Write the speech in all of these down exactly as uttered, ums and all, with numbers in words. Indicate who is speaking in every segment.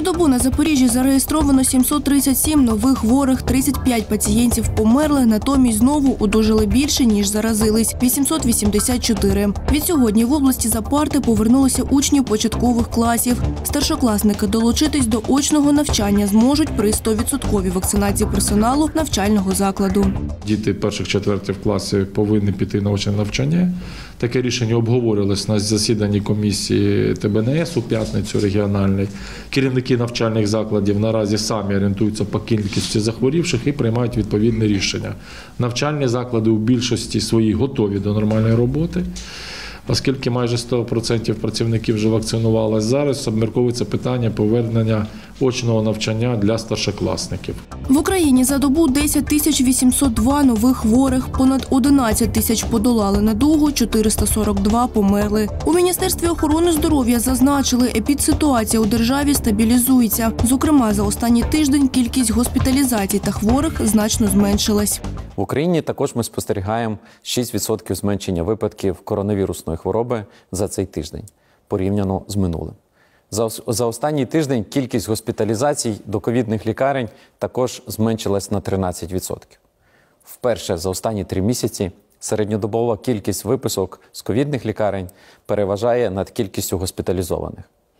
Speaker 1: добу на Запоріжжі зареєстровано сімсот тридцять сім нових хворих, тридцять п'ять пацієнтів померли, натомість знову одужали більше, ніж заразились – вісімсот вісімдесят чотири. Відсьогодні в області за парти повернулися учні початкових класів. Старшокласники долучитись до очного навчання зможуть при сто відсотків вакцинації персоналу навчального закладу.
Speaker 2: Діти перших-четвертих класів повинні піти на очне навчання. Таке рішення обговорювалось на засіданні комісії Т Б Н С у п'ятницю регіональної. Керівники навчальних закладів наразі самі орієнтуються по кількості захворівших і приймають відповідне рішення. Навчальні заклади у більшості своїй готові до нормальної роботи. Оскільки майже сто відсотків працівників вже вакцинувалися, зараз обмірковується питання повернення очного навчання для старшокласників.
Speaker 1: В Україні за добу десять тисяч вісімсот два нових хворих, понад одинадцять тисяч подолали недугу, чотириста сорок два померли. У Міністерстві охорони здоров'я зазначили, епідситуація у державі стабілізується. Зокрема, за останній тиждень кількість госпіталізацій та хворих значно зменшилась.
Speaker 3: В Україні також ми спостерігаємо шість відсотків зменшення випадків коронавірусної хвороби за цей тиждень, порівняно з минулим. За, за останній тиждень кількість госпіталізацій до ковідних лікарень також зменшилась на тринадцять відсотків. Вперше за останні три місяці середньодобова кількість виписок з ковідних лікарень переважає над кількістю госпіталізованих.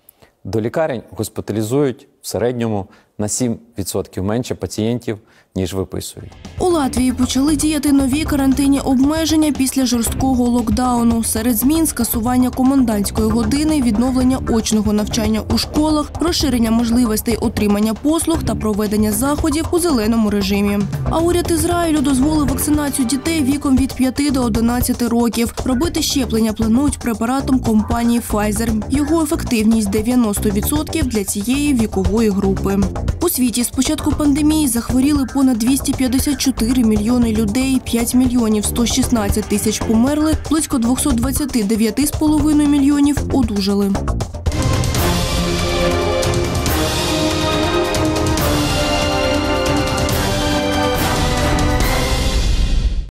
Speaker 3: До лікарень госпіталізують в середньому на сім відсотків менше пацієнтів, ніж виписують.
Speaker 1: У Латвії почали діяти нові карантинні обмеження після жорсткого локдауну. Серед змін – скасування комендантської години, відновлення очного навчання у школах, розширення можливостей отримання послуг та проведення заходів у зеленому режимі. А уряд Ізраїлю дозволив вакцинацію дітей віком від п'яти до одинадцяти років. Робити щеплення планують препаратом компанії Pfizer. Його ефективність – дев'яносто відсотків для цієї вікової групи. У світі з початку пандемії захворіли понад двісті п'ятдесят чотири мільйони людей, п'ять мільйонів сто шістнадцять тисяч померли, близько двісті двадцять дев'ять цілих п'ять десятих мільйонів одужали.